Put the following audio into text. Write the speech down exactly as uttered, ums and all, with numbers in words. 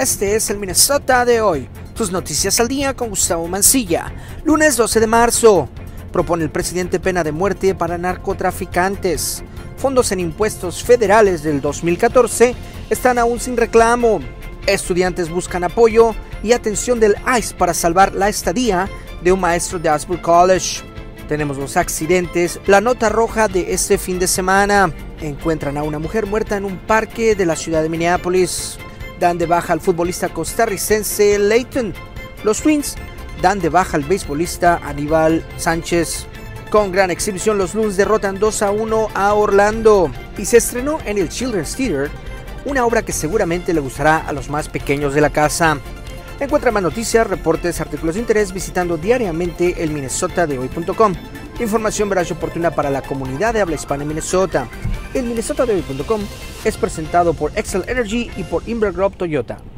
Este es el Minnesota de hoy. Tus noticias al día con Gustavo Mancilla. Lunes doce de marzo. Propone el presidente pena de muerte para narcotraficantes. Fondos en impuestos federales del dos mil catorce están aún sin reclamo. Estudiantes buscan apoyo y atención del I C E para salvar la estadía de un maestro de Asbury College. Tenemos los accidentes, la nota roja de este fin de semana. Encuentran a una mujer muerta en un parque de la ciudad de Minneapolis. Dan de baja al futbolista costarricense Leighton. Los Twins dan de baja al beisbolista Aníbal Sánchez. Con gran exhibición, los Blues derrotan dos a uno a Orlando. Y se estrenó en el Children's Theater una obra que seguramente le gustará a los más pequeños de la casa. Encuentra más noticias, reportes, artículos de interés visitando diariamente el minnesota de hoy punto com. Información veraz y oportuna para la comunidad de habla hispana en Minnesota. El minnesota de hoy punto com es presentado por Excel Energy y por Invergrove Toyota.